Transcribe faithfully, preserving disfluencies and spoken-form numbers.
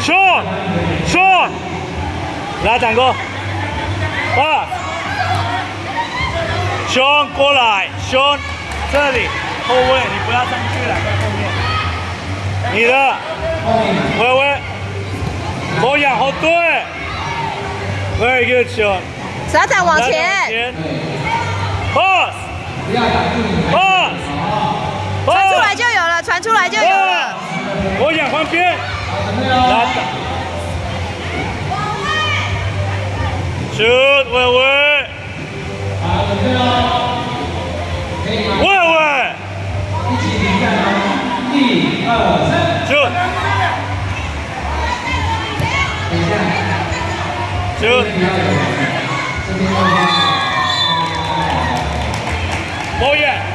，shoot shoot， 来展哥，啊，胸过来，胸这里后卫，你不要上去了，在后面。你的，微微，我仰后对 ，very good 胸。 傻展往前 ，pass pass， 传出来就有了，传出来就有了。 我仰旁边，来。 shoot， 微微，微微，一起比赛吗？一二三 ，shoot， shoot。